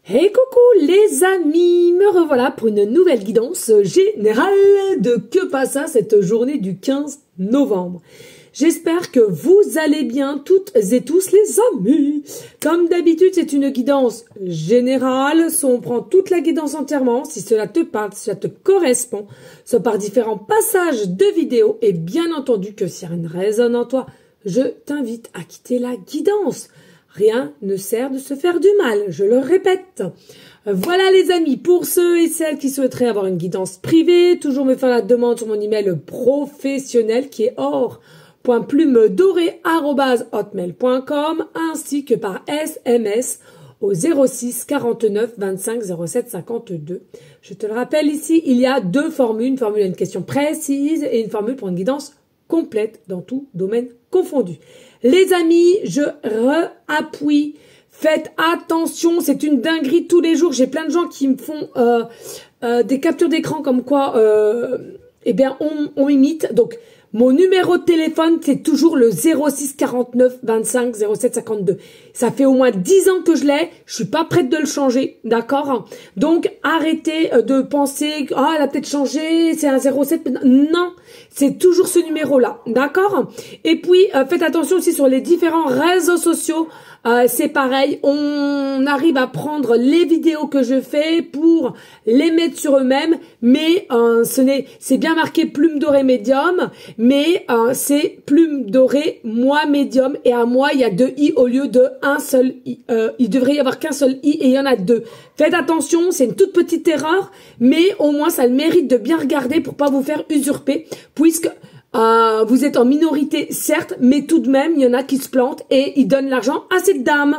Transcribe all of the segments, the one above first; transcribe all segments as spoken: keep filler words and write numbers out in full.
Hey coucou les amis, me revoilà pour une nouvelle guidance générale de que passa cette journée du quinze novembre. J'espère que vous allez bien toutes et tous les amis. Comme d'habitude, c'est une guidance générale, soit on prend toute la guidance entièrement, si cela te parle, si cela te correspond, soit par différents passages de vidéos, et bien entendu que si rien ne résonne en toi, je t'invite à quitter la guidance. Rien ne sert de se faire du mal, je le répète. Voilà les amis, pour ceux et celles qui souhaiteraient avoir une guidance privée, toujours me faire la demande sur mon email professionnel qui est or point plume dorée arobase hotmail point com ainsi que par S M S au zéro six quarante-neuf vingt-cinq zéro sept cinquante-deux. Je te le rappelle ici, il y a deux formules, une formule à une question précise et une formule pour une guidance complète dans tout domaine confondu. Les amis, je re-appuie. Faites attention, c'est une dinguerie tous les jours. J'ai plein de gens qui me font euh, euh, des captures d'écran comme quoi, euh, eh bien, on, on imite. Donc, mon numéro de téléphone, c'est toujours le zéro six quarante-neuf vingt-cinq zéro sept cinquante-deux. Ça fait au moins dix ans que je l'ai. Je suis pas prête de le changer, d'accord? Donc, arrêtez de penser, ah, elle a peut-être changé, c'est un zéro sept. Non, c'est toujours ce numéro-là, d'accord? Et puis, euh, faites attention aussi sur les différents réseaux sociaux. Euh, c'est pareil, on arrive à prendre les vidéos que je fais pour les mettre sur eux-mêmes, mais euh, ce n'est, c'est bien marqué plume dorée médium, mais euh, c'est plume dorée moi médium, et à moi il y a deux i au lieu de un seul i. Euh, il devrait y avoir qu'un seul i et il y en a deux. Faites attention, c'est une toute petite erreur, mais au moins ça a le mérite de bien regarder pour pas vous faire usurper, puisque Euh, vous êtes en minorité, certes, mais tout de même, il y en a qui se plantent et ils donnent l'argent à cette dame.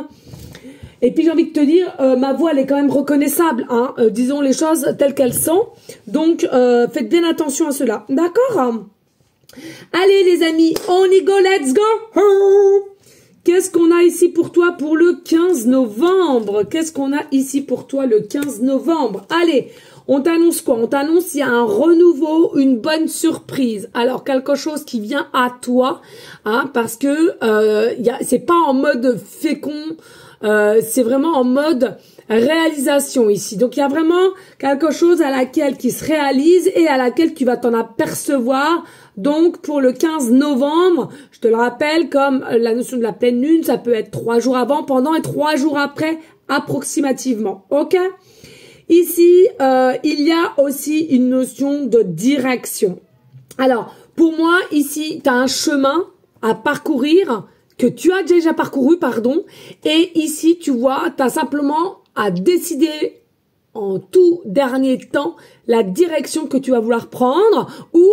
Et puis, j'ai envie de te dire, euh, ma voix, elle est quand même reconnaissable, hein, euh, disons les choses telles qu'elles sont. Donc, euh, faites bien attention à cela. D'accord? Allez, les amis, on y go, let's go! Qu'est-ce qu'on a ici pour toi pour le quinze novembre? Qu'est-ce qu'on a ici pour toi le quinze novembre? Allez! On t'annonce quoi? On t'annonce il y a un renouveau, une bonne surprise. Alors quelque chose qui vient à toi, hein, parce que euh, y a, c'est pas en mode fécond, euh, c'est vraiment en mode réalisation ici. Donc il y a vraiment quelque chose à laquelle qui se réalise et à laquelle tu vas t'en apercevoir. Donc pour le quinze novembre, je te le rappelle, comme la notion de la pleine lune, ça peut être trois jours avant, pendant et trois jours après, approximativement. Ok? Ici, euh, il y a aussi une notion de direction. Alors, pour moi, ici, tu as un chemin à parcourir, que tu as déjà parcouru, pardon. Et ici, tu vois, tu as simplement à décider en tout dernier temps la direction que tu vas vouloir prendre, ou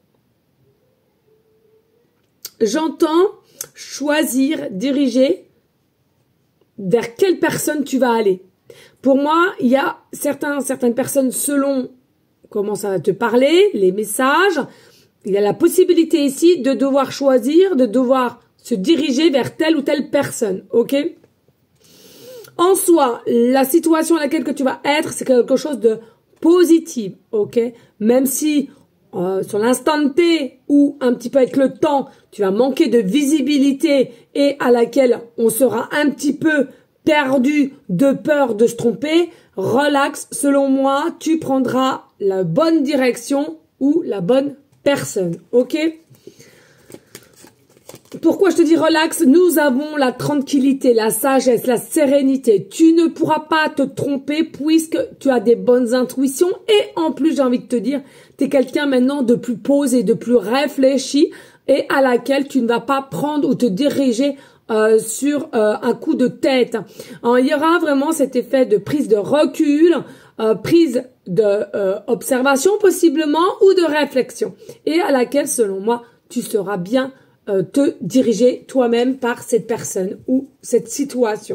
j'entends choisir, diriger vers quelle personne tu vas aller. Pour moi, il y a certains, certaines personnes, selon comment ça va te parler, les messages, il y a la possibilité ici de devoir choisir, de devoir se diriger vers telle ou telle personne, ok? En soi, la situation à laquelle que tu vas être, c'est quelque chose de positif, ok? Même si euh, sur l'instant T ou un petit peu avec le temps, tu vas manquer de visibilité et à laquelle on sera un petit peu perdu de peur de se tromper, relax, selon moi, tu prendras la bonne direction ou la bonne personne, ok? Pourquoi je te dis relax? Nous avons la tranquillité, la sagesse, la sérénité. Tu ne pourras pas te tromper puisque tu as des bonnes intuitions et en plus, j'ai envie de te dire, tu es quelqu'un maintenant de plus posé, de plus réfléchi et à laquelle tu ne vas pas prendre ou te diriger Euh, sur euh, un coup de tête. Alors, il y aura vraiment cet effet de prise de recul, euh, prise de euh, observation possiblement ou de réflexion et à laquelle, selon moi, tu sauras bien euh, te diriger toi-même par cette personne ou cette situation.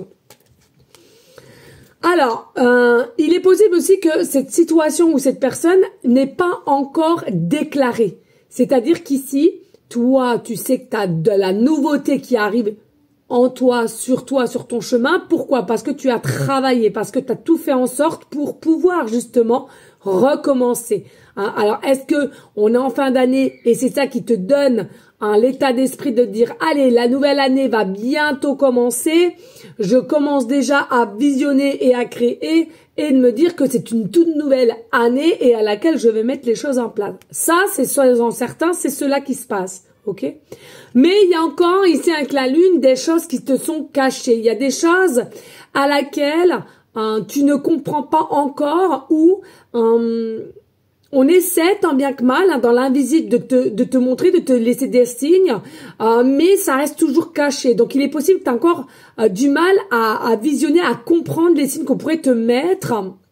Alors, euh, il est possible aussi que cette situation ou cette personne n'est pas encore déclarée. C'est-à-dire qu'ici, toi, tu sais que tu as de la nouveauté qui arrive en toi, sur toi, sur ton chemin. Pourquoi? Parce que tu as travaillé, parce que tu as tout fait en sorte pour pouvoir justement recommencer. Hein? Alors, est-ce que on est en fin d'année et c'est ça qui te donne hein, l'état d'esprit de dire, allez, la nouvelle année va bientôt commencer, je commence déjà à visionner et à créer, et de me dire que c'est une toute nouvelle année et à laquelle je vais mettre les choses en place. Ça, c'est soyons certains, c'est cela qui se passe, ok? Mais il y a encore ici avec la lune des choses qui te sont cachées. Il y a des choses à laquelle hein, tu ne comprends pas encore ou hum, on essaie tant bien que mal hein, dans l'invisible de te, de te montrer, de te laisser des signes, euh, mais ça reste toujours caché. Donc il est possible que tu as encore euh, du mal à, à visionner, à comprendre les signes qu'on pourrait te mettre.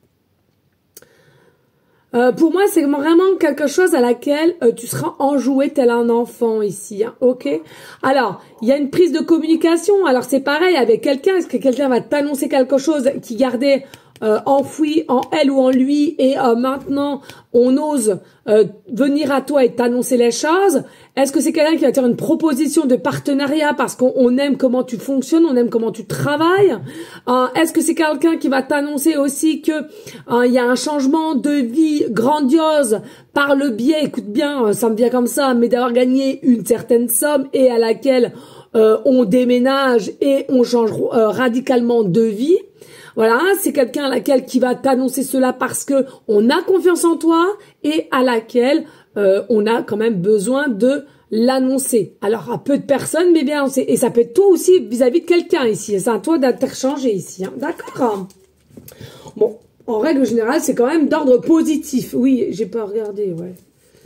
Euh, pour moi, c'est vraiment quelque chose à laquelle euh, tu seras enjoué tel un enfant ici, hein, ok? Alors, il y a une prise de communication. Alors c'est pareil avec quelqu'un. Est-ce que quelqu'un va t'annoncer quelque chose qui gardait Euh, enfoui en elle ou en lui et euh, maintenant on ose euh, venir à toi et t'annoncer les choses? Est-ce que c'est quelqu'un qui va te faire une proposition de partenariat parce qu'on on aime comment tu fonctionnes, on aime comment tu travailles? euh, Est-ce que c'est quelqu'un qui va t'annoncer aussi que euh, il y a un changement de vie grandiose par le biais, écoute bien, ça me vient comme ça, mais d'avoir gagné une certaine somme et à laquelle euh, on déménage et on change euh, radicalement de vie? Voilà, c'est quelqu'un à laquelle qui va t'annoncer cela parce que on a confiance en toi et à laquelle euh, on a quand même besoin de l'annoncer. Alors à peu de personnes, mais bien, et ça peut être toi aussi vis-à-vis de quelqu'un ici. C'est à toi d'interchanger ici, hein. D'accord. Bon, en règle générale, c'est quand même d'ordre positif. Oui, j'ai pas regardé, ouais.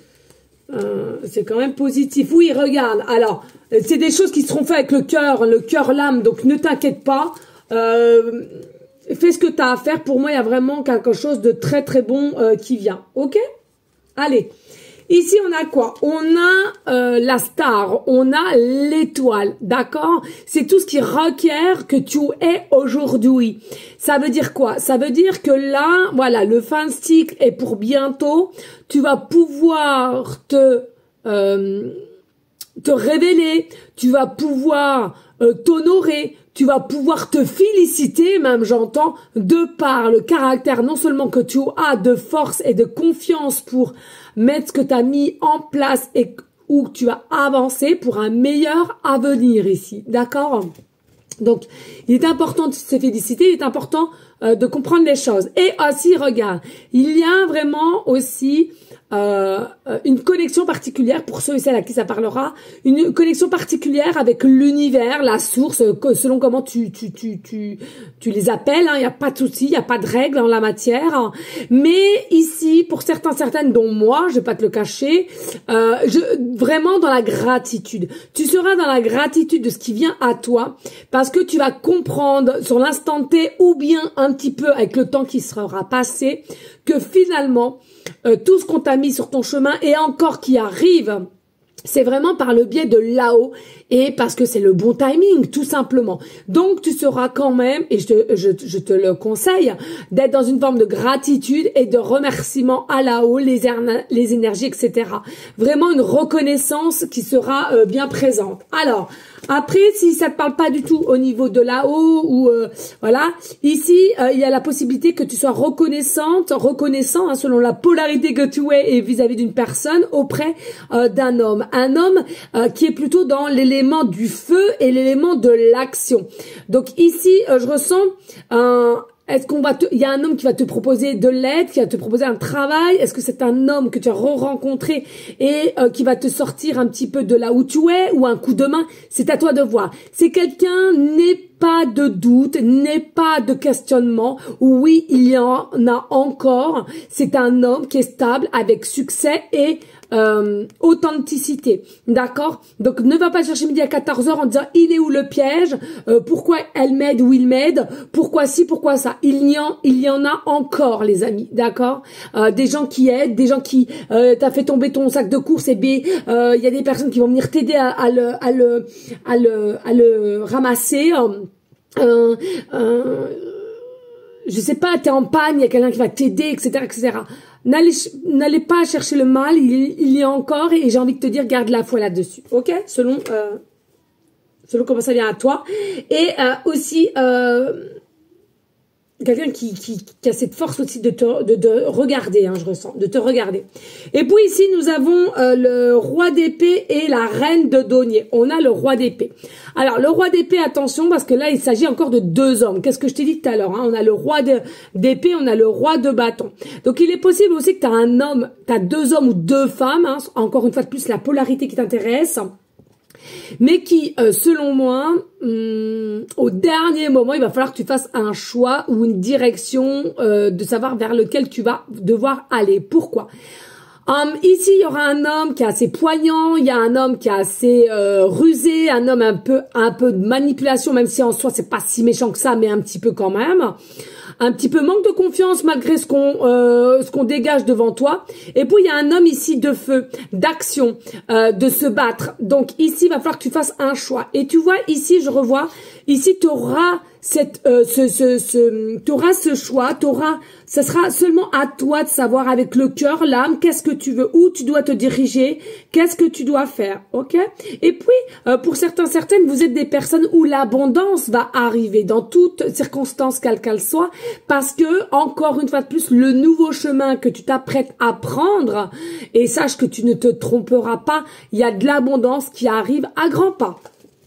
Euh, c'est quand même positif. Oui, regarde. Alors, c'est des choses qui seront faites avec le cœur, le cœur, l'âme. Donc ne t'inquiète pas. Euh, Fais ce que tu as à faire. Pour moi, il y a vraiment quelque chose de très très bon euh, qui vient. Ok? Allez. Ici, on a quoi? On a euh, la star. On a l'étoile. D'accord? C'est tout ce qui requiert que tu es aujourd'hui. Ça veut dire quoi? Ça veut dire que là, voilà, le fin stick est pour bientôt. Tu vas pouvoir te... Euh, te révéler, tu vas pouvoir euh, t'honorer, tu vas pouvoir te féliciter, même j'entends, de par le caractère non seulement que tu as de force et de confiance pour mettre ce que tu as mis en place et où tu vas avancer pour un meilleur avenir ici, d'accord? Donc, il est important de se féliciter, il est important euh, de comprendre les choses. Et aussi, regarde, il y a vraiment aussi... Euh, une connexion particulière pour ceux et celles à qui ça parlera, une connexion particulière avec l'univers, la source, selon comment tu tu tu tu tu les appelles. Il hein, n'y a pas de souci, il n'y a pas de règles en la matière. Hein. Mais ici, pour certains, certaines, dont moi, je vais pas te le cacher, euh, je, vraiment dans la gratitude. Tu seras dans la gratitude de ce qui vient à toi, parce que tu vas comprendre sur l'instant T ou bien un petit peu avec le temps qui sera passé que finalement euh, tout ce qu'on t'a mis sur ton chemin et encore qui arrive, c'est vraiment par le biais de là-haut et parce que c'est le bon timing, tout simplement. Donc, tu seras quand même, et je te, je, je te le conseille, d'être dans une forme de gratitude et de remerciement à là-haut, les, les énergies, et cetera. Vraiment une reconnaissance qui sera euh, bien présente. Alors, après, si ça te parle pas du tout au niveau de là-haut ou euh, voilà, ici euh, il y a la possibilité que tu sois reconnaissante, reconnaissant hein, selon la polarité que tu es et vis-à-vis d'une personne auprès euh, d'un homme, un homme euh, qui est plutôt dans l'élément du feu et l'élément de l'action. Donc ici, euh, je ressens un Est-ce qu'on va te, il y a un homme qui va te proposer de l'aide, qui va te proposer un travail? Est-ce que c'est un homme que tu as re-rencontré et euh, qui va te sortir un petit peu de là où tu es ou un coup de main? C'est à toi de voir. C'est quelqu'un, n'aie pas de doute, n'aie pas de questionnement. Oui, il y en a encore. C'est un homme qui est stable avec succès et Euh, authenticité, d'accord? Donc ne va pas chercher midi à quatorze heures en disant il est où le piège, euh, pourquoi elle m'aide ou il m'aide, pourquoi ci, pourquoi ça. Il y en, il y en a encore les amis, d'accord? Euh, des gens qui aident, des gens qui euh, t'as fait tomber ton sac de course et B, euh, il y a des personnes qui vont venir t'aider à, à le, à le, à le, à le ramasser. Euh, euh, je sais pas, t'es en panne, il y a quelqu'un qui va t'aider, et cetera, et cetera. N'allez, n'allez pas chercher le mal, il, il y a encore, et j'ai envie de te dire, garde la foi là-dessus, ok? Selon, euh, selon comment ça vient à toi. Et euh, aussi, euh, quelqu'un qui, qui, qui a cette force aussi de te de, de regarder, hein, je ressens, de te regarder. Et puis ici, nous avons euh, le roi d'épée et la reine de denier. On a le roi d'épée. Alors, le roi d'épée, attention, parce que là, il s'agit encore de deux hommes. Qu'est-ce que je t'ai dit tout à l'heure, hein? On a le roi d'épée, on a le roi de bâton. Donc, il est possible aussi que tu as un homme, tu as deux hommes ou deux femmes, hein, encore une fois de plus, la polarité qui t'intéresse, mais qui, euh, selon moi, hum, au dernier moment, il va falloir que tu fasses un choix ou une direction euh, de savoir vers lequel tu vas devoir aller. Pourquoi? Um, ici, il y aura un homme qui est assez poignant, il y a un homme qui est assez euh, rusé, un homme un peu un peu de manipulation, même si en soi, c'est pas si méchant que ça, mais un petit peu quand même. Un petit peu manque de confiance malgré ce qu'on euh, ce qu'on dégage devant toi. Et puis il y a un homme ici de feu, d'action, euh, de se battre. Donc ici il va falloir que tu fasses un choix. Et tu vois ici je revois ici tu auras cette euh, ce ce ce tu auras ce choix, tu auras ça sera seulement à toi de savoir avec le cœur, l'âme, qu'est-ce que tu veux, où tu dois te diriger, qu'est-ce que tu dois faire, ok? Et puis, euh, pour certains, certaines, vous êtes des personnes où l'abondance va arriver dans toutes circonstances, quelles qu'elles soient, parce que, encore une fois de plus, le nouveau chemin que tu t'apprêtes à prendre, et sache que tu ne te tromperas pas, il y a de l'abondance qui arrive à grands pas.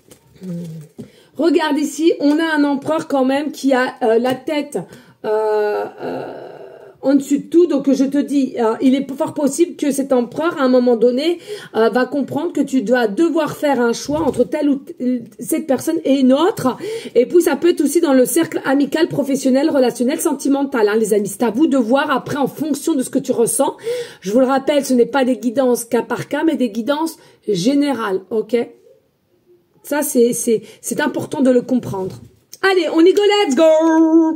Regarde ici, on a un empereur quand même qui a euh, la tête... Euh, euh, en dessus de tout, donc je te dis, euh, il est fort possible que cet empereur, à un moment donné, euh, va comprendre que tu dois devoir faire un choix entre telle ou cette personne et une autre, et puis ça peut être aussi dans le cercle amical, professionnel, relationnel, sentimental, hein, les amis, c'est à vous de voir après en fonction de ce que tu ressens. Je vous le rappelle, ce n'est pas des guidances cas par cas, mais des guidances générales, ok? Ça, c'est c'est c'est important de le comprendre. Allez, on y go, let's go!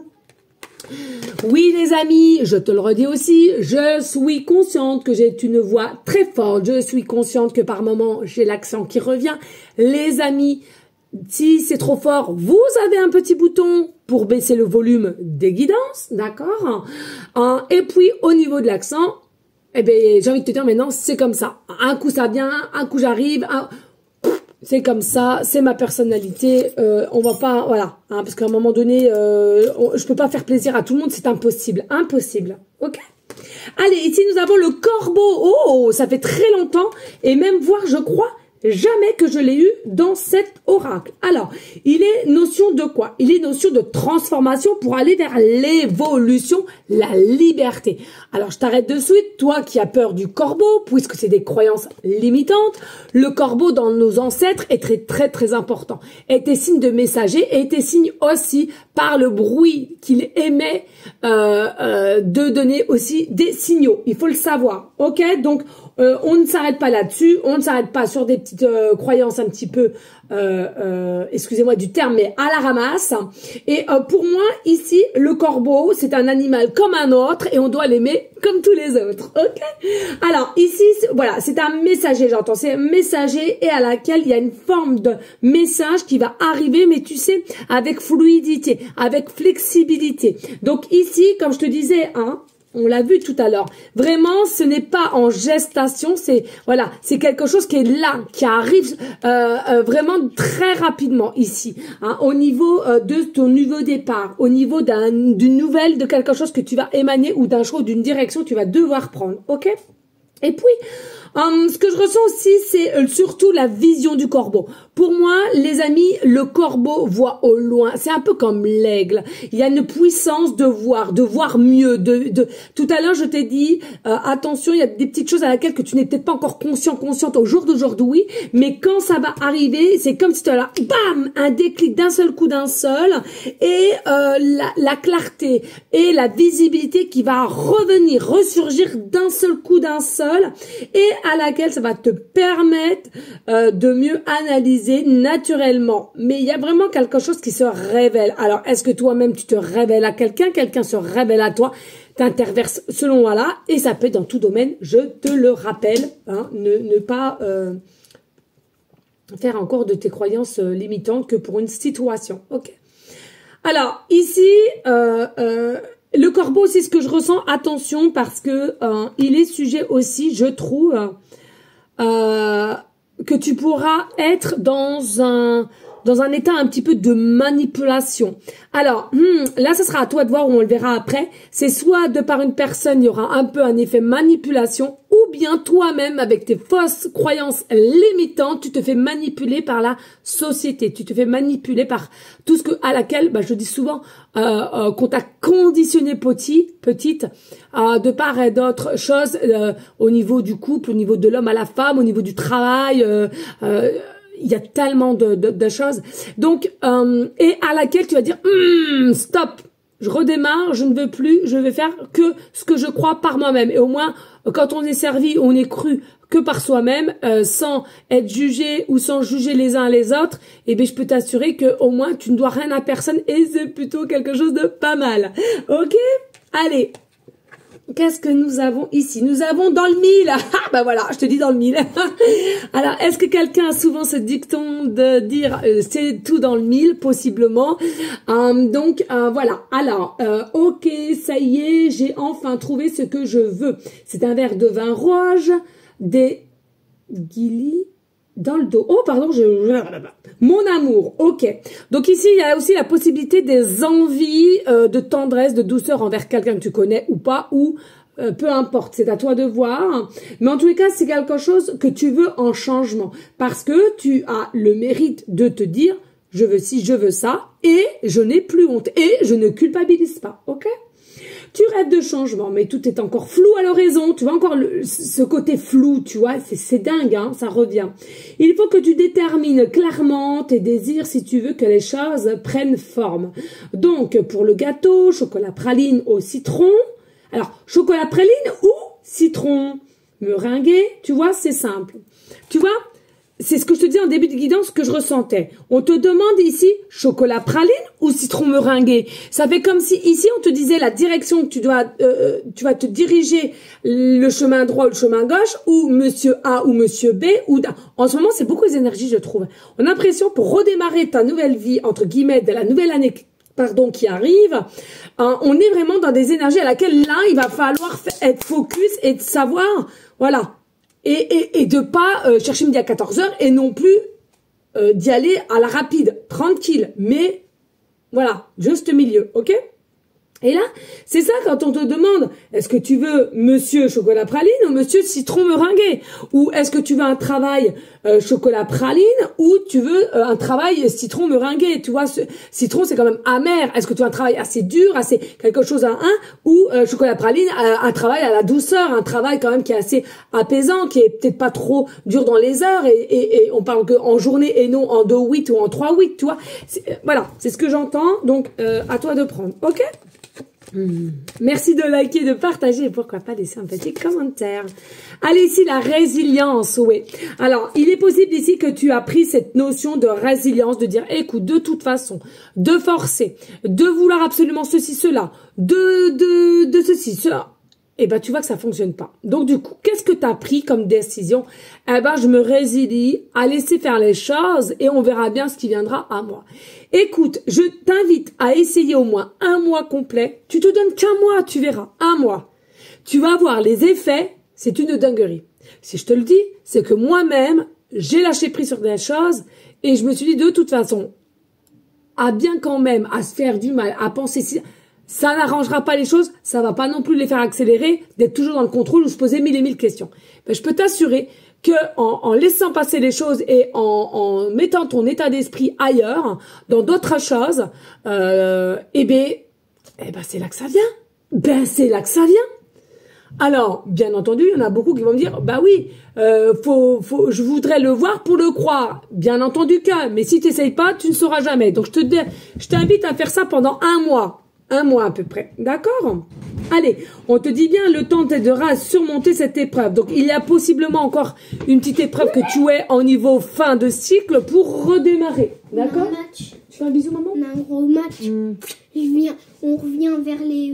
Oui les amis, je te le redis aussi, je suis consciente que j'ai une voix très forte, je suis consciente que par moments j'ai l'accent qui revient. Les amis, si c'est trop fort, vous avez un petit bouton pour baisser le volume des guidances, d'accord? Et puis au niveau de l'accent, eh ben j'ai envie de te dire maintenant c'est comme ça. Un coup ça vient, un coup j'arrive, un... c'est comme ça, c'est ma personnalité, euh, on va pas, voilà, hein, parce qu'à un moment donné, euh, on, je peux pas faire plaisir à tout le monde, c'est impossible, impossible, ok? Allez, ici nous avons le corbeau, oh, ça fait très longtemps, et même voir, je crois, jamais que je l'ai eu dans cet oracle. Alors, il est notion de quoi? Il est notion de transformation pour aller vers l'évolution, la liberté. Alors, je t'arrête de suite, toi qui as peur du corbeau, puisque c'est des croyances limitantes. Le corbeau dans nos ancêtres est très très très important. Était signe de messager et était signe aussi par le bruit qu'il émet euh, euh, de donner aussi des signaux. Il faut le savoir, ok? Donc, Euh, on ne s'arrête pas là-dessus, on ne s'arrête pas sur des petites euh, croyances un petit peu, euh, euh, excusez-moi du terme, mais à la ramasse. Et euh, pour moi, ici, le corbeau, c'est un animal comme un autre et on doit l'aimer comme tous les autres, ok? Alors, ici, voilà, c'est un messager, j'entends, c'est un messager et à laquelle il y a une forme de message qui va arriver, mais tu sais, avec fluidité, avec flexibilité. Donc ici, comme je te disais, hein, on l'a vu tout à l'heure. Vraiment, ce n'est pas en gestation, c'est voilà, c'est quelque chose qui est là, qui arrive euh, euh, vraiment très rapidement ici, hein, au niveau euh, de ton nouveau départ, au niveau d'un d'une nouvelle, de quelque chose que tu vas émaner ou d'un choix, d'une direction que tu vas devoir prendre, ok? Et puis, um, ce que je ressens aussi, c'est euh, surtout la vision du corbeau. Pour moi, les amis, le corbeau voit au loin. C'est un peu comme l'aigle. Il y a une puissance de voir, de voir mieux. De, de... Tout à l'heure, je t'ai dit, euh, attention, il y a des petites choses à laquelle que tu n'es peut-être pas encore conscient, consciente au jour d'aujourd'hui, mais quand ça va arriver, c'est comme si tu as là, bam, un déclic d'un seul coup, d'un seul, et euh, la, la clarté et la visibilité qui va revenir, ressurgir d'un seul coup, d'un seul, et à laquelle ça va te permettre euh, de mieux analyser naturellement. Mais il y a vraiment quelque chose qui se révèle. Alors, est-ce que toi-même, tu te révèles à quelqu'un? Quelqu'un se révèle à toi? T'interverses selon voilà. Et ça peut être dans tout domaine. Je te le rappelle. Hein, ne, ne pas euh, faire encore de tes croyances euh, limitantes que pour une situation. Ok. Alors, ici... Euh, euh, le corbeau, c'est ce que je ressens. Attention, parce que euh, il est sujet aussi, je trouve... Euh, que tu pourras être dans un dans un état un petit peu de manipulation. Alors, hmm, là, ce sera à toi de voir, ou on le verra après. C'est soit de par une personne, il y aura un peu un effet manipulation, ou bien toi-même, avec tes fausses croyances limitantes, tu te fais manipuler par la société. Tu te fais manipuler par tout ce que, à laquelle, bah, je dis souvent, euh, euh, qu'on t'a conditionné petit, petite, euh, de part et d'autre choses, euh, au niveau du couple, au niveau de l'homme à la femme, au niveau du travail, euh, euh, il y a tellement de, de, de choses. Donc, euh, et à laquelle tu vas dire, hm, stop, je redémarre, je ne veux plus, je vais faire que ce que je crois par moi-même. Et au moins, quand on est servi, on est cru que par soi-même, euh, sans être jugé ou sans juger les uns les autres, eh bien, je peux t'assurer que au moins, tu ne dois rien à personne et c'est plutôt quelque chose de pas mal. Ok? Allez. Qu'est-ce que nous avons ici? Nous avons dans le mille. Ah, bah voilà, je te dis dans le mille. Alors, est-ce que quelqu'un a souvent ce dicton de dire euh, c'est tout dans le mille, possiblement. Euh, donc, euh, voilà. Alors, euh, ok, ça y est, j'ai enfin trouvé ce que je veux. C'est un verre de vin rouge, des guilis dans le dos. Oh, pardon, je... Mon amour, ok. Donc ici, il y a aussi la possibilité des envies euh, de tendresse, de douceur envers quelqu'un que tu connais ou pas, ou euh, peu importe, c'est à toi de voir. Mais en tous les cas, c'est quelque chose que tu veux en changement. Parce que tu as le mérite de te dire, je veux ci, je veux ça, et je n'ai plus honte, et je ne culpabilise pas, ok? Tu rêves de changement, mais tout est encore flou à l'horizon. Tu vois encore le, ce côté flou, tu vois, c'est dingue, hein, ça revient. Il faut que tu détermines clairement tes désirs si tu veux que les choses prennent forme. Donc, pour le gâteau, chocolat praline au citron. Alors, chocolat praline ou citron meringué, tu vois, c'est simple. Tu vois, c'est ce que je te dis en début de guidance que je ressentais. On te demande ici chocolat praline ou citron meringué. Ça fait comme si ici on te disait la direction que tu dois, euh, tu vas te diriger le chemin droit ou le chemin gauche ou monsieur A ou monsieur B ou en ce moment c'est beaucoup les énergies je trouve. On a l'impression pour redémarrer ta nouvelle vie entre guillemets de la nouvelle année pardon qui arrive, hein, on est vraiment dans des énergies à laquelle là il va falloir être focus et de savoir voilà. Et, et, et de pas euh, chercher midi à quatorze heures et non plus euh, d'y aller à la rapide, tranquille, mais voilà, juste milieu, ok? Et là, c'est ça quand on te demande, est-ce que tu veux monsieur chocolat praline ou monsieur citron meringué? Ou est-ce que tu veux un travail euh, chocolat praline ou tu veux euh, un travail citron meringué? Tu vois, ce citron c'est quand même amer. Est-ce que tu veux un travail assez dur, assez quelque chose à un? Ou euh, chocolat praline, euh, un travail à la douceur, un travail quand même qui est assez apaisant, qui est peut-être pas trop dur dans les heures et, et, et on parle que en journée et non en deux huit ou en trois huit, tu vois. Euh, voilà, c'est ce que j'entends, donc euh, à toi de prendre, ok? Mmh. Merci de liker, de partager et pourquoi pas laisser un petit commentaire. Allez, ici, la résilience, oui. Alors, il est possible ici que tu as pris cette notion de résilience, de dire, écoute, de toute façon, de forcer, de vouloir absolument ceci, cela, de, de, de ceci, cela. Eh ben, tu vois que ça fonctionne pas. Donc, du coup, qu'est-ce que tu as pris comme décision? Eh ben, je me résilie à laisser faire les choses et on verra bien ce qui viendra à moi. Écoute, je t'invite à essayer au moins un mois complet. Tu te donnes qu'un mois, tu verras. Un mois. Tu vas voir les effets. C'est une dinguerie. Si je te le dis, c'est que moi-même, j'ai lâché prise sur des choses et je me suis dit de toute façon, à bien quand même, à se faire du mal, à penser si... Ça n'arrangera pas les choses, ça va pas non plus les faire accélérer, d'être toujours dans le contrôle ou se poser mille et mille questions. Ben, je peux t'assurer que en, en laissant passer les choses et en, en mettant ton état d'esprit ailleurs, dans d'autres choses, euh, eh ben, eh ben c'est là que ça vient. Ben c'est là que ça vient. Alors, bien entendu, il y en a beaucoup qui vont me dire, bah oui, euh, faut, faut, je voudrais le voir pour le croire. Bien entendu que, mais si tu n'essayes pas, tu ne sauras jamais. Donc je te, je t'invite à faire ça pendant un mois. Un mois à peu près, d'accord? Allez, on te dit bien, le temps t'aidera à surmonter cette épreuve. Donc, il y a possiblement encore une petite épreuve que tu es en niveau fin de cycle pour redémarrer, d'accord? Tu fais un bisou, maman? On a un gros match. Mm. Je viens, on revient vers les...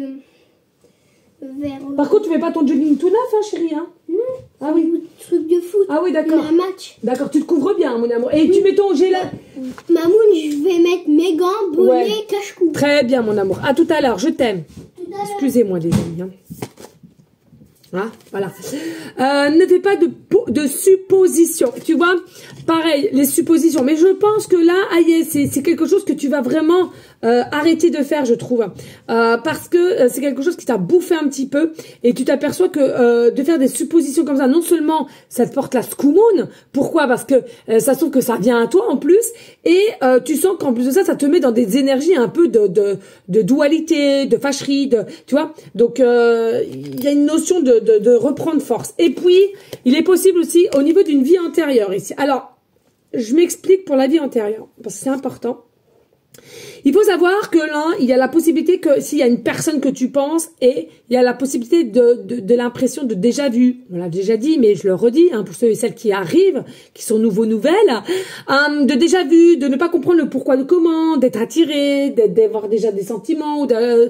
Euh, vers, euh, Par contre, tu fais pas ton jogging tout neuf, hein, chérie, hein? Non. Ah oui. Truc de foot. Ah oui, d'accord. On a un match. D'accord, tu te couvres bien, mon amour. Et oui. Tu mets ton gilet là? Mamoun, je vais mettre mes gants, bonnet, ouais. Cache-cou. Très bien, mon amour. À tout à l'heure, je t'aime. Excusez-moi, les amis. Hein. Hein, voilà. Euh, ne fais pas de, de suppositions. Tu vois, pareil, les suppositions. Mais je pense que là, aïe, c'est c'est quelque chose que tu vas vraiment euh, arrêter de faire, je trouve. Euh, parce que euh, c'est quelque chose qui t'a bouffé un petit peu. Et tu t'aperçois que euh, de faire des suppositions comme ça, non seulement ça te porte la scoumoune. Pourquoi? Parce que euh, ça se trouve que ça vient à toi en plus. Et euh, tu sens qu'en plus de ça, ça te met dans des énergies un peu de, de, de dualité, de fâcherie, de, tu vois. Donc, euh, il y a une notion de De, de reprendre force. Et puis, il est possible aussi au niveau d'une vie antérieure ici. Alors, je m'explique pour la vie antérieure, parce que c'est important. Il faut savoir que là, il y a la possibilité que s'il y a une personne que tu penses, et il y a la possibilité de, de, de l'impression de déjà vu. On l'a déjà dit, mais je le redis, hein, pour ceux et celles qui arrivent, qui sont nouveaux nouvelles, euh, de déjà vu, de ne pas comprendre le pourquoi de comment, d'être attiré, d'avoir déjà des sentiments, ou de, euh,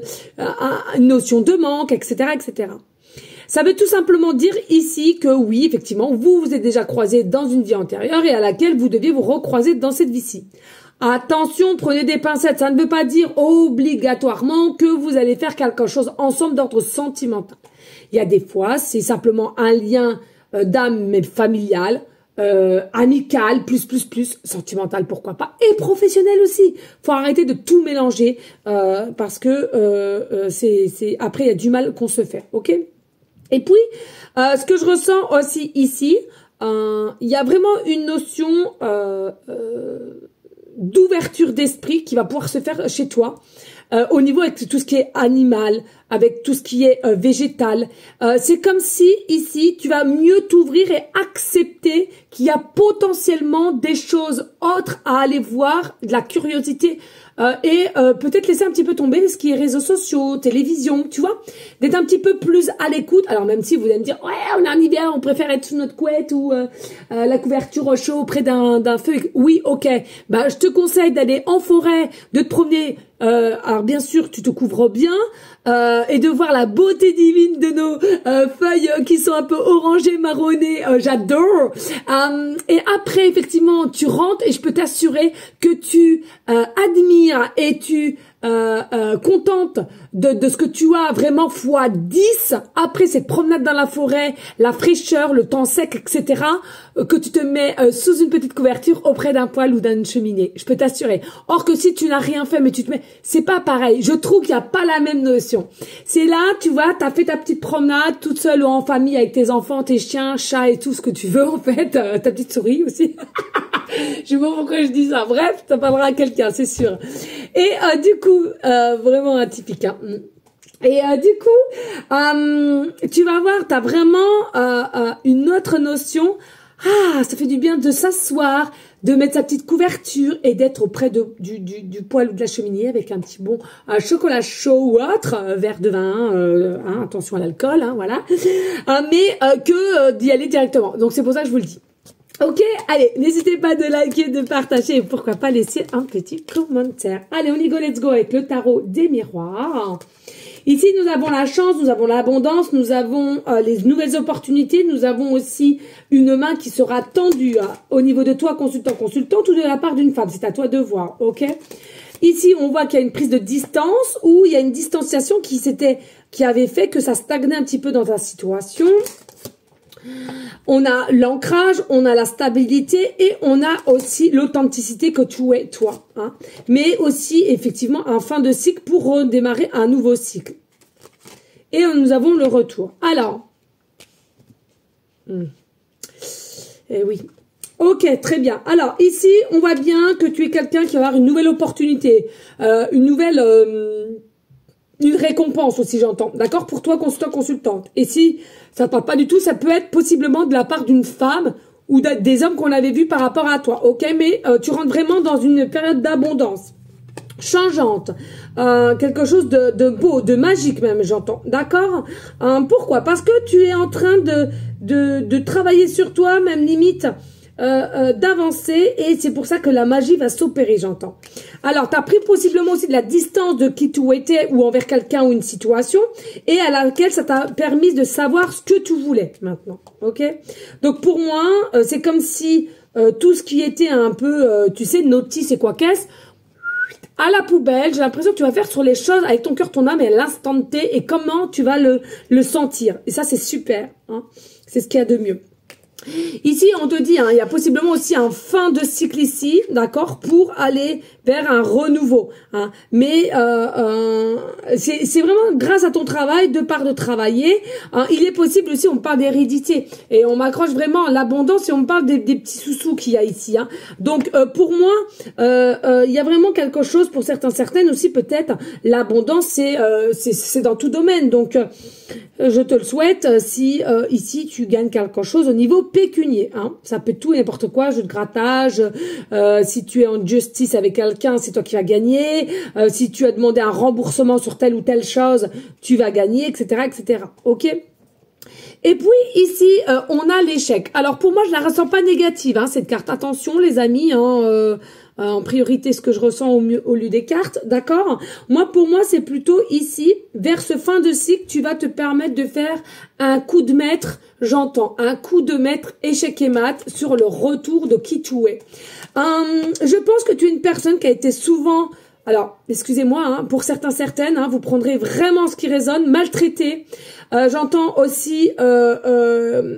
une notion de manque, et cetera, et cetera. Ça veut tout simplement dire ici que oui, effectivement, vous vous êtes déjà croisé dans une vie antérieure et à laquelle vous deviez vous recroiser dans cette vie-ci. Attention, prenez des pincettes, ça ne veut pas dire obligatoirement que vous allez faire quelque chose ensemble d'ordre sentimental. Il y a des fois, c'est simplement un lien euh, d'âme mais familial, euh, amical, plus, plus, plus, sentimental, pourquoi pas, et professionnel aussi. Faut arrêter de tout mélanger euh, parce que euh, euh, c'est, c'est après, il y a du mal qu'on se fait, ok ? Et puis, euh, ce que je ressens aussi ici, euh, il y a vraiment une notion euh, euh, d'ouverture d'esprit qui va pouvoir se faire chez toi, euh, au niveau avec tout ce qui est animal, avec tout ce qui est euh, végétal. Euh, c'est comme si, ici, tu vas mieux t'ouvrir et accepter qu'il y a potentiellement des choses autres à aller voir, de la curiosité, Euh, et euh, peut-être laisser un petit peu tomber ce qui est réseaux sociaux, télévision, tu vois, d'être un petit peu plus à l'écoute. Alors même si vous allez me dire, ouais, on est en hiver, on préfère être sous notre couette ou euh, euh, la couverture au chaud auprès d'un d'un feu. Oui, ok. Bah, je te conseille d'aller en forêt, de te promener. Euh, alors bien sûr, tu te couvres bien. Euh, et de voir la beauté divine de nos euh, feuilles qui sont un peu orangées, marronnées, euh, j'adore. Euh, et après, effectivement, tu rentres et je peux t'assurer que tu euh, admires et tu euh, euh, contente de, de ce que tu as vraiment fois dix après cette promenade dans la forêt, la fraîcheur, le temps sec, et cetera, euh, que tu te mets euh, sous une petite couverture auprès d'un poêle ou d'une cheminée. Je peux t'assurer. Or que si tu n'as rien fait, mais tu te mets, c'est pas pareil. Je trouve qu'il n'y a pas la même notion. C'est là, tu vois, t'as fait ta petite promenade toute seule ou en famille avec tes enfants, tes chiens, chats et tout ce que tu veux en fait, euh, ta petite souris aussi. Je sais pas pourquoi je dis ça. Bref, ça parlera à quelqu'un, c'est sûr. Et euh, du coup, euh, vraiment atypique. Hein. Et euh, du coup, euh, tu vas voir, t'as vraiment euh, euh, une autre notion. Ah, ça fait du bien de s'asseoir, de mettre sa petite couverture et d'être auprès de, du, du, du poêle ou de la cheminée avec un petit bon un chocolat chaud ou autre, un verre de vin, euh, hein, attention à l'alcool, hein, voilà. Euh, mais euh, que euh, d'y aller directement. Donc c'est pour ça que je vous le dis. Ok, allez, n'hésitez pas de liker, de partager et pourquoi pas laisser un petit commentaire. Allez, on y go, let's go avec le tarot des miroirs. Ici, nous avons la chance, nous avons l'abondance, nous avons euh, les nouvelles opportunités, nous avons aussi une main qui sera tendue euh, au niveau de toi, consultant, consultante, ou de la part d'une femme. C'est à toi de voir, ok? Ici, on voit qu'il y a une prise de distance ou il y a une distanciation qui s'était, qui avait fait que ça stagnait un petit peu dans ta situation. On a l'ancrage, on a la stabilité et on a aussi l'authenticité que tu es toi. Hein. Mais aussi, effectivement, un fin de cycle pour redémarrer un nouveau cycle. Et nous avons le retour. Alors, hmm. eh oui. Ok, très bien. Alors, ici, on voit bien que tu es quelqu'un qui va avoir une nouvelle opportunité, euh, une nouvelle... Euh, une récompense aussi, j'entends. D'accord? Pour toi, consultant, consultante. Et si ça ne parle pas du tout, ça peut être possiblement de la part d'une femme ou des hommes qu'on avait vus par rapport à toi. Ok? Mais euh, tu rentres vraiment dans une période d'abondance. Changeante. Euh, quelque chose de, de beau, de magique même, j'entends. D'accord? euh, Pourquoi? Parce que tu es en train de, de, de travailler sur toi, même limite... Euh, euh, d'avancer et c'est pour ça que la magie va s'opérer, j'entends. Alors, tu as pris possiblement aussi de la distance de qui tu étais ou envers quelqu'un ou une situation et à laquelle ça t'a permis de savoir ce que tu voulais maintenant, ok? Donc, pour moi, euh, c'est comme si euh, tout ce qui était un peu, euh, tu sais, notice et quoi qu'est-ce, à la poubelle. J'ai l'impression que tu vas faire sur les choses avec ton cœur, ton âme et à l'instant T et comment tu vas le, le sentir. Et ça, c'est super. Hein. C'est ce qu'il y a de mieux. Ici, on te dit, hein, il y a possiblement aussi un fin de cycle ici, d'accord, pour aller vers un renouveau. Hein. Mais euh, euh, c'est vraiment grâce à ton travail, de part de travailler. Hein, il est possible aussi, on parle d'hérédité. Et on m'accroche vraiment à l'abondance et on parle des, des petits sous-sous qu'il y a ici. Hein. Donc, euh, pour moi, euh, euh, il y a vraiment quelque chose, pour certains, certaines aussi, peut-être, l'abondance, c'est euh, c'est dans tout domaine. Donc, euh, je te le souhaite si euh, ici, tu gagnes quelque chose au niveau pécunier. Hein. Ça peut être tout et n'importe quoi, jeu de grattage, euh, si tu es en justice avec quelqu'un, c'est toi qui vas gagner, euh, si tu as demandé un remboursement sur telle ou telle chose, tu vas gagner, et cetera, et cetera. Ok? Et puis ici, euh, on a l'échec. Alors pour moi, je la ressens pas négative, hein, cette carte. Attention les amis, hein, euh, euh, en priorité ce que je ressens au, mieux, au lieu des cartes, d'accord? Moi, pour moi, c'est plutôt ici, vers ce fin de cycle, tu vas te permettre de faire un coup de maître, j'entends, un coup de maître échec et mat sur le retour de qui tu es. Euh, je pense que tu es une personne qui a été souvent... Alors, excusez-moi, hein, pour certains, certaines, hein, vous prendrez vraiment ce qui résonne, maltraité. Euh, J'entends aussi euh, euh,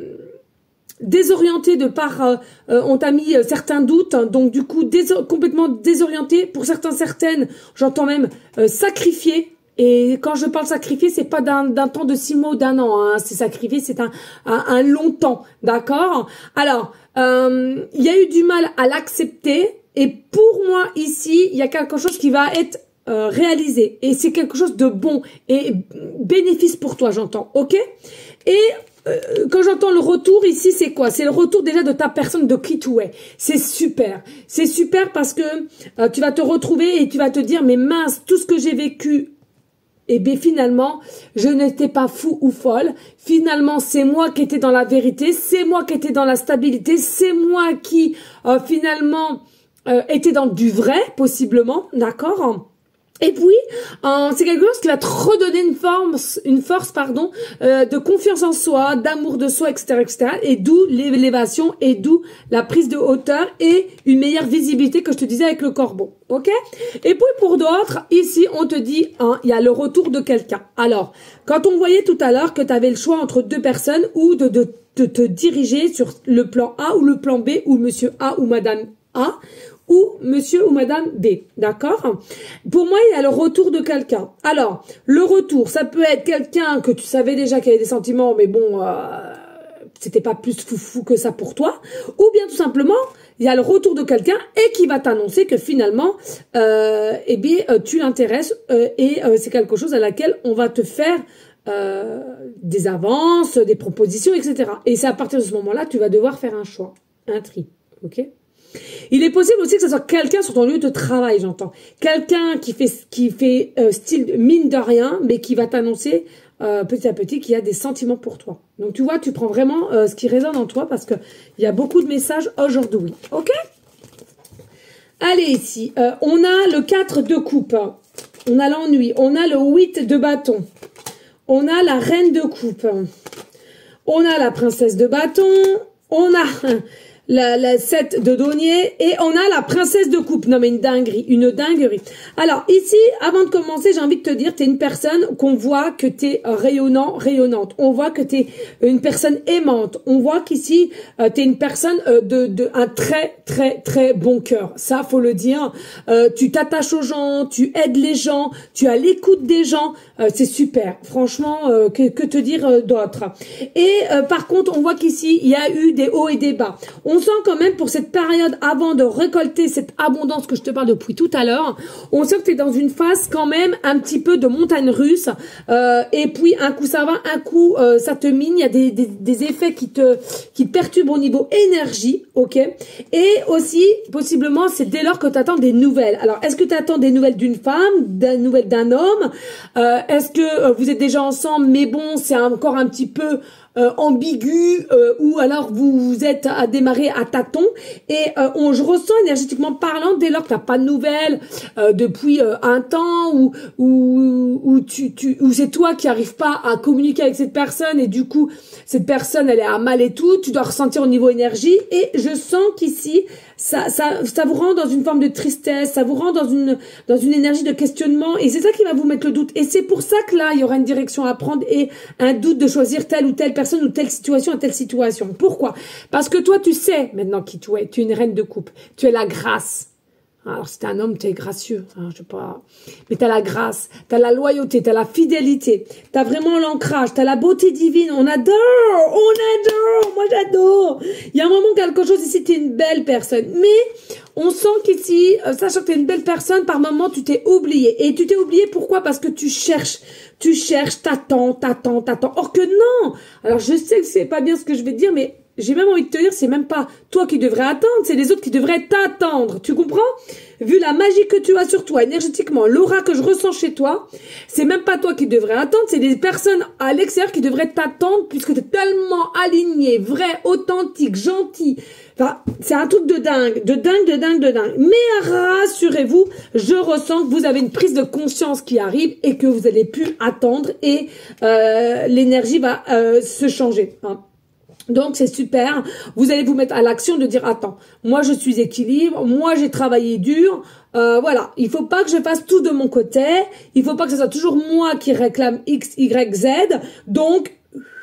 désorienté de par, euh, euh, on t'a mis euh, certains doutes, hein, donc du coup déso complètement désorienté. Pour certains, certaines, j'entends même euh, sacrifié. Et quand je parle sacrifier, c'est pas d'un temps de six mois ou d'un an, hein, c'est sacrifié, c'est un, un, un long temps, d'accord? Alors, euh, il y a eu du mal à l'accepter. Et pour moi, ici, il y a quelque chose qui va être euh, réalisé. Et c'est quelque chose de bon et bénéfice pour toi, j'entends. Ok? Et euh, quand j'entends le retour ici, c'est quoi? C'est le retour déjà de ta personne, de qui tu es. C'est super. C'est super parce que euh, tu vas te retrouver et tu vas te dire, mais mince, tout ce que j'ai vécu, et bien finalement, je n'étais pas fou ou folle. Finalement, c'est moi qui étais dans la vérité. C'est moi qui étais dans la stabilité. C'est moi qui, euh, finalement... Euh, était dans du vrai, possiblement, d'accord? Et puis, euh, c'est quelque chose qui va te redonner une force, une force, pardon, euh, de confiance en soi, d'amour de soi, et cetera, et cetera. Et d'où l'élévation, et d'où la prise de hauteur et une meilleure visibilité que je te disais avec le corbeau, ok? Et puis pour d'autres, ici, on te dit, hein, il y a le retour de quelqu'un. Alors, quand on voyait tout à l'heure que tu avais le choix entre deux personnes ou de, de, de te diriger sur le plan A ou le plan B ou monsieur A ou madame A, ou monsieur ou madame B, d'accord? Pour moi, il y a le retour de quelqu'un. Alors, le retour, ça peut être quelqu'un que tu savais déjà qu'il y avait des sentiments, mais bon, euh, c'était pas plus foufou que ça pour toi. Ou bien tout simplement, il y a le retour de quelqu'un et qui va t'annoncer que finalement, euh, eh bien, tu l'intéresses euh, et euh, c'est quelque chose à laquelle on va te faire euh, des avances, des propositions, et cetera. Et c'est à partir de ce moment-là, tu vas devoir faire un choix, un tri, ok? Il est possible aussi que ce soit quelqu'un sur ton lieu de travail, j'entends. Quelqu'un qui fait qui fait euh, style mine de rien, mais qui va t'annoncer euh, petit à petit qu'il y a des sentiments pour toi. Donc tu vois, tu prends vraiment euh, ce qui résonne en toi parce que il y a beaucoup de messages aujourd'hui. Ok? Allez ici, euh, on a le quatre de coupe, on a l'ennui, on a le huit de bâton, on a la reine de coupe, on a la princesse de bâton, on a la, la sept de denier et on a la princesse de coupe. Non mais une dinguerie, une dinguerie. Alors ici, avant de commencer, j'ai envie de te dire, t'es une personne qu'on voit que t'es rayonnant, rayonnante. On voit que t'es une personne aimante. On voit qu'ici, euh, t'es une personne euh, de, de un très très très bon cœur. Ça, faut le dire. Euh, tu t'attaches aux gens, tu aides les gens, tu as l'écoute des gens. Euh, c'est super. Franchement, euh, que, que te dire euh, d'autre. Et euh, par contre, on voit qu'ici, il y a eu des hauts et des bas. On sent quand même pour cette période avant de récolter cette abondance que je te parle depuis tout à l'heure, on sent que tu es dans une phase quand même un petit peu de montagne russe euh, et puis un coup ça va, un coup euh, ça te mine, il y a des, des, des effets qui te, qui te perturbent au niveau énergie, ok? Et aussi, possiblement, c'est dès lors que tu attends des nouvelles. Alors, est-ce que tu attends des nouvelles d'une femme, des nouvelles d'un homme? euh, Est-ce que euh, vous êtes déjà ensemble, mais bon, c'est encore un petit peu... Euh, ambigu euh, ou alors vous, vous êtes à démarrer à tâtons et euh, on, je ressens énergétiquement parlant dès lors que t'as pas de nouvelles euh, depuis euh, un temps ou ou ou tu tu ou c'est toi qui arrives pas à communiquer avec cette personne et du coup cette personne elle est à mal et tout, tu dois ressentir au niveau énergie et je sens qu'ici ça, ça, ça vous rend dans une forme de tristesse, ça vous rend dans une, dans une énergie de questionnement, et c'est ça qui va vous mettre le doute. Et c'est pour ça que là, il y aura une direction à prendre et un doute de choisir telle ou telle personne ou telle situation à telle situation. Pourquoi? Parce que toi, tu sais maintenant qui tu es. Tu es une reine de coupe. Tu es la grâce. Alors, si t'es un homme, tu es gracieux. Hein, je sais pas. Mais tu as la grâce, tu as la loyauté, tu as la fidélité, tu as vraiment l'ancrage, tu as la beauté divine. On adore, on adore, moi j'adore. Il y a un moment, quelque chose ici, tu es une belle personne. Mais on sent qu'ici, euh, sachant que tu es une belle personne, par moment, tu t'es oublié. Et tu t'es oublié pourquoi? Parce que tu cherches. Tu cherches, t'attends, t'attends, t'attends. Or que non. Alors, je sais que c'est pas bien ce que je vais te dire, mais j'ai même envie de te dire, c'est même pas toi qui devrais attendre, c'est les autres qui devraient t'attendre. Tu comprends? Vu la magie que tu as sur toi, énergétiquement, l'aura que je ressens chez toi, c'est même pas toi qui devrais attendre, c'est des personnes à l'extérieur qui devraient t'attendre puisque tu es tellement aligné, vrai, authentique, gentil. Enfin, c'est un truc de dingue, de dingue, de dingue, de dingue. Mais rassurez-vous, je ressens que vous avez une prise de conscience qui arrive et que vous allez plus attendre et euh, l'énergie va euh, se changer. Hein. Donc, c'est super. Vous allez vous mettre à l'action de dire, attends, moi, je suis équilibre. Moi, j'ai travaillé dur. Euh, voilà. Il faut pas que je fasse tout de mon côté. Il faut pas que ce soit toujours moi qui réclame X, Y, Z. Donc,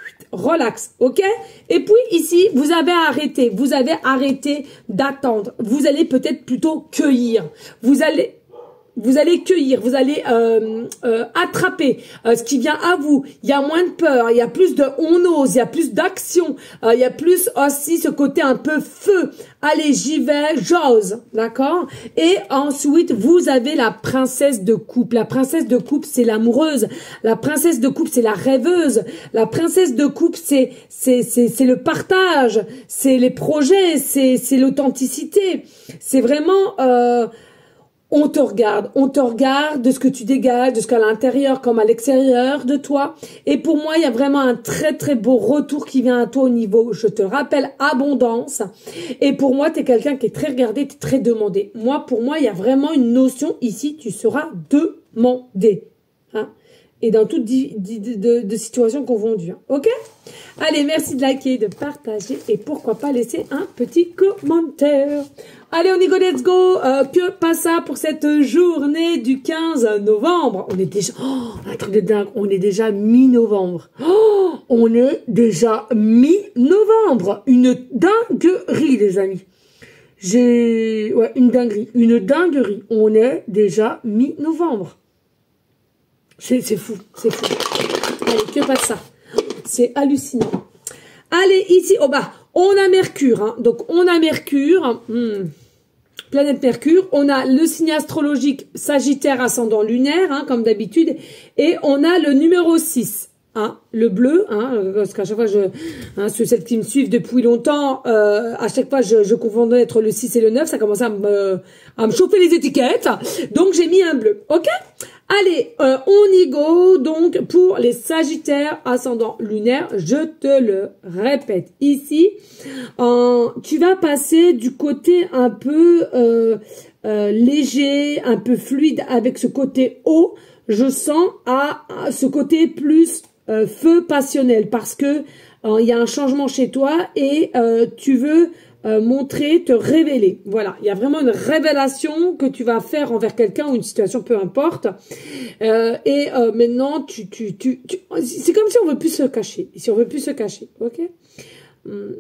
relax. OK? Et puis, ici, vous avez arrêté. Vous avez arrêté d'attendre. Vous allez peut-être plutôt cueillir. Vous allez... Vous allez cueillir, vous allez euh, euh, attraper euh, ce qui vient à vous. Il y a moins de peur, il y a plus de on ose, il y a plus d'action, euh, il y a plus aussi ce côté un peu feu. Allez, j'y vais, j'ose, d'accord? Et ensuite, vous avez la princesse de coupe. La princesse de coupe, c'est l'amoureuse. La princesse de coupe, c'est la rêveuse. La princesse de coupe, c'est c'est c'est c'est le partage, c'est les projets, c'est c'est l'authenticité. C'est vraiment euh, on te regarde, on te regarde de ce que tu dégages, de ce qu'à l'intérieur comme à l'extérieur de toi. Et pour moi, il y a vraiment un très très beau retour qui vient à toi au niveau, je te rappelle, abondance. Et pour moi, tu es quelqu'un qui est très regardé, tu es très demandé. Moi, pour moi, il y a vraiment une notion ici, tu seras demandé. Hein? Et dans toutes di, di, de, de, de situations confondues. Hein. Ok? Allez, merci de liker, de partager et pourquoi pas laisser un petit commentaire. Allez, on y go, let's go. Euh, que passe ça pour cette journée du quinze novembre? On est déjà... Oh, un truc de dingue. On est déjà mi-novembre. Oh, on est déjà mi-novembre. Une dinguerie, les amis. J'ai... Ouais, une dinguerie. Une dinguerie. On est déjà mi-novembre. C'est fou. C'est fou. Allez, que passe ça? C'est hallucinant. Allez, ici, oh bah, on a Mercure. Hein. Donc, on a Mercure. Hmm. Planète Mercure, on a le signe astrologique Sagittaire ascendant lunaire, hein, comme d'habitude, et on a le numéro six, hein, le bleu, hein, parce qu'à chaque fois, je, hein, ceux celles qui me suivent depuis longtemps, euh, à chaque fois, je, je confondais entre le six et le neuf, ça commençait à me, à me chauffer les étiquettes, donc j'ai mis un bleu, ok? Allez, euh, on y go, donc, pour les Sagittaires ascendant lunaire, je te le répète ici, euh, tu vas passer du côté un peu euh, euh, léger, un peu fluide, avec ce côté haut, je sens, à, à ce côté plus euh, feu passionnel, parce que euh, il y a un changement chez toi et euh, tu veux Euh, montrer, te révéler. Voilà, il y a vraiment une révélation que tu vas faire envers quelqu'un ou une situation, peu importe. Euh, et euh, maintenant, tu, tu, tu, tu c'est comme si on veut plus se cacher. Si on veut plus se cacher, ok. Hum.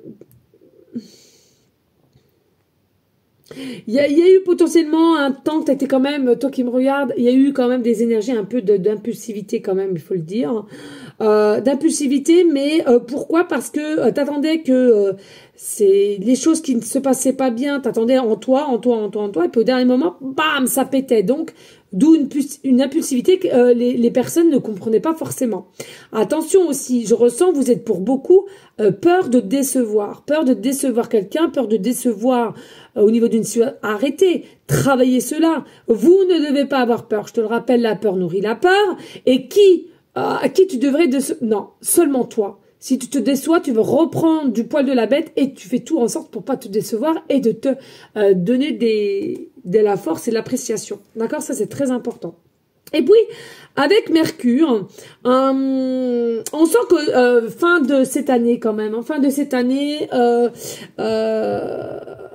Il y, a, il y a eu potentiellement un temps, tu étais quand même, toi qui me regardes, il y a eu quand même des énergies un peu d'impulsivité quand même, il faut le dire. Euh, d'impulsivité, mais euh, pourquoi? Parce que euh, t'attendais que euh, c'est les choses qui ne se passaient pas bien, t'attendais en toi, en toi, en toi, en toi, et puis au dernier moment, bam, ça pétait. Donc, d'où une, une impulsivité que euh, les, les personnes ne comprenaient pas forcément. Attention aussi, je ressens, vous êtes pour beaucoup euh, peur de décevoir, peur de décevoir quelqu'un, peur de décevoir euh, au niveau d'une situation. Arrêtez, travaillez cela. Vous ne devez pas avoir peur. Je te le rappelle, la peur nourrit la peur. Et qui, euh, à qui tu devrais décevoir? Non, seulement toi. Si tu te déçois, tu veux reprendre du poil de la bête et tu fais tout en sorte pour pas te décevoir et de te euh, donner des, de la force et de l'appréciation. D'accord? Ça, c'est très important. Et puis, avec Mercure, euh, on sent que euh, fin de cette année quand même, en fin de cette année, euh, euh,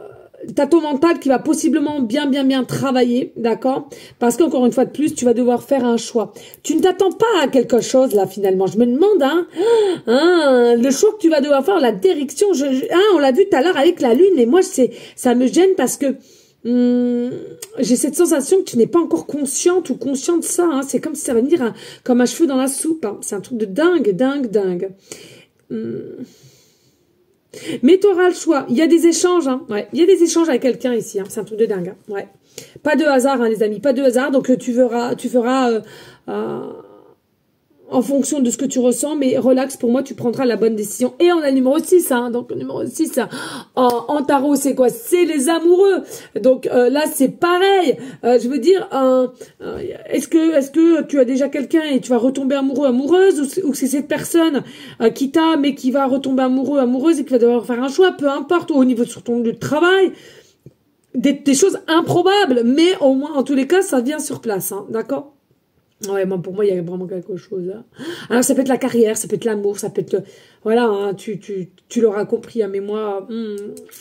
t'as ton mental qui va possiblement bien, bien, bien travailler, d'accord? Parce qu'encore une fois de plus, tu vas devoir faire un choix. Tu ne t'attends pas à quelque chose, là, finalement. Je me demande, hein, hein le choix que tu vas devoir faire, la direction, je, je, hein, on l'a vu tout à l'heure avec la lune, et moi, c'est, ça me gêne parce que hum, j'ai cette sensation que tu n'es pas encore consciente ou conscient de ça, hein. C'est comme si ça va venir hein, comme un cheveu dans la soupe, hein. C'est un truc de dingue, dingue, dingue. Hum. Mais tu auras le choix. Il y a des échanges. Hein. Ouais. Il y a des échanges avec quelqu'un ici. Hein. C'est un truc de dingue. Hein. Ouais. Pas de hasard, hein, les amis. Pas de hasard. Donc, tu feras, tu feras euh, euh, en fonction de ce que tu ressens. Mais relax, pour moi, tu prendras la bonne décision. Et on a le numéro six. Hein. Donc, le numéro six, en, en tarot, c'est quoi? C'est les amoureux. Donc, euh, là, c'est pareil. Euh, je veux dire, euh, euh, est-ce que, est-ce que tu as déjà quelqu'un et tu vas retomber amoureux, amoureuse, ou c'est cette personne euh, qui t'a, mais qui va retomber amoureux, amoureuse et qui va devoir faire un choix, peu importe, ou au niveau sur ton lieu de travail. Des, des choses improbables, mais au moins, en tous les cas, ça vient sur place. Hein, d'accord? Ouais, moi, pour moi, il y a vraiment quelque chose là. Alors, ça peut être la carrière, ça peut être l'amour, ça peut être... Le... Voilà, hein, tu, tu, tu l'auras compris, hein, mais moi... Hmm...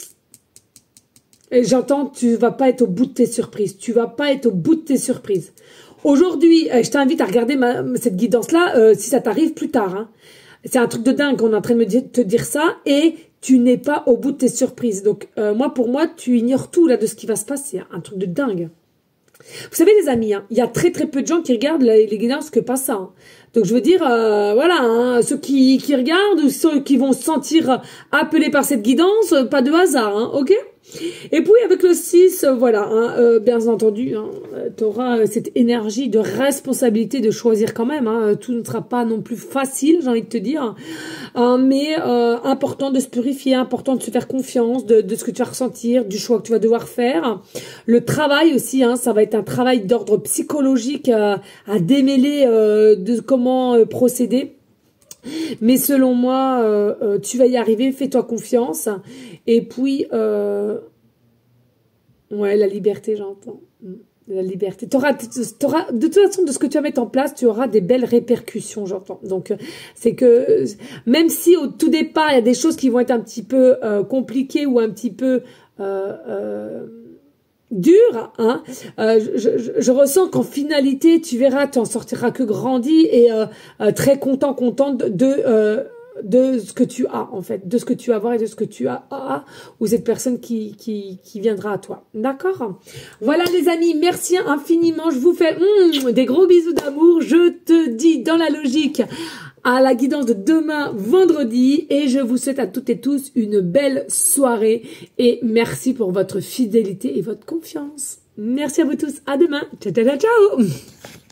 Et j'entends, tu vas pas être au bout de tes surprises. Tu vas pas être au bout de tes surprises. Aujourd'hui, euh, je t'invite à regarder ma, cette guidance-là, euh, si ça t'arrive plus tard. Hein. C'est un truc de dingue, on est en train de me dire, te dire ça, et tu n'es pas au bout de tes surprises. Donc, euh, moi, pour moi, tu ignores tout là de ce qui va se passer. Hein. Un truc de dingue. Vous savez les amis, hein, il y a très très peu de gens qui regardent les, les guidances que pas ça. Hein. Donc je veux dire, euh, voilà, hein, ceux qui, qui regardent ou ceux qui vont se sentir appelés par cette guidance, pas de hasard, hein, ok? Et puis avec le six, euh, voilà, hein, euh, bien entendu, hein, tu auras euh, cette énergie de responsabilité de choisir quand même. Hein, tout ne sera pas non plus facile, j'ai envie de te dire, hein, mais euh, important de se purifier, important de se faire confiance de, de ce que tu vas ressentir, du choix que tu vas devoir faire. Le travail aussi, hein, ça va être un travail d'ordre psychologique euh, à démêler euh, de comment euh, procéder. Mais selon moi, euh, euh, tu vas y arriver, fais-toi confiance. Et puis, euh, ouais, la liberté, j'entends. La liberté. T'auras, t'auras, de toute façon, de ce que tu vas mettre en place, tu auras des belles répercussions, j'entends. Donc, c'est que, même si au tout départ, il y a des choses qui vont être un petit peu euh, compliquées ou un petit peu... Euh, euh, dur, hein. Euh, je, je, je ressens qu'en finalité, tu verras, tu en sortiras que grandi et euh, euh, très content, contente de, de, euh, de ce que tu as, en fait, de ce que tu vas avoir et de ce que tu as, as ou cette personne qui, qui, qui viendra à toi. D'accord? Voilà, les amis, merci infiniment. Je vous fais mm, des gros bisous d'amour. Je te dis, dans la logique, à la guidance de demain vendredi et je vous souhaite à toutes et tous une belle soirée et merci pour votre fidélité et votre confiance. Merci à vous tous, à demain, ciao ciao ciao.